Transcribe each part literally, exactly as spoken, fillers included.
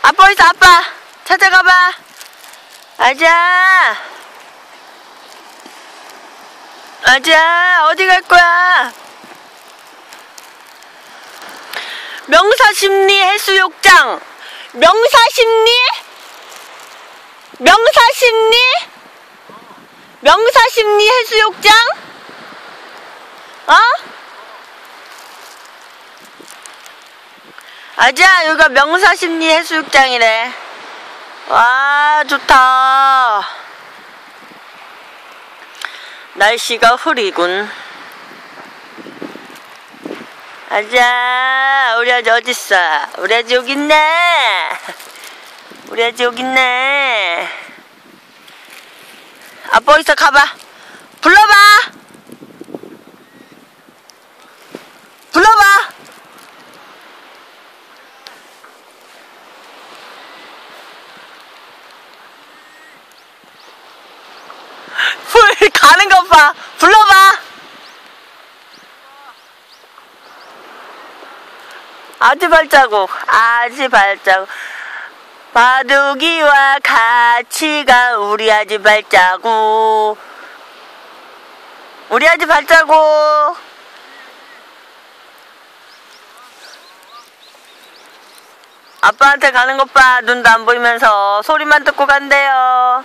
아빠 있어, 아빠. 찾아가봐. 아자. 아자, 어디 갈 거야? 명사심리 해수욕장. 명사심리? 명사심리? 명사심리 해수욕장? 어? 아자, 여기가 명사심리 해수욕장이래. 와, 좋다. 날씨가 흐리군. 아자, 우리 아지 어딨어? 우리 아지 여기 있네. 우리 아지 여기 있네. 아빠 어디서 가봐. 불러봐. 불러봐. 불 가는 것 봐. 불러봐. 아지 발자국, 아지 발자국. 바둑이와 같이 가 우리 아지 발자국. 우리 아지 발자국. 아빠한테 가는 것 봐. 눈도 안 보이면서 소리만 듣고 간대요.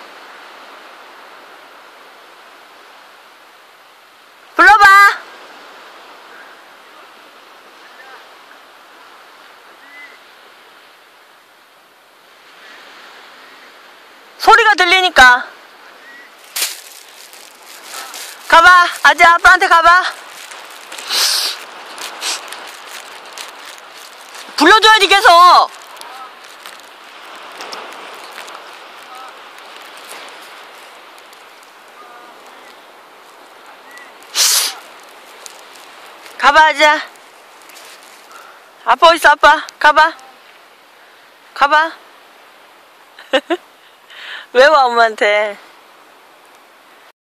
불러봐. 소리가 들리니까. 가봐. 아지 아빠한테 가봐. 불러줘야지 계속. 가봐 아지야. 아빠 어딨어 아빠. 가봐. 가봐. 왜 와 엄마한테.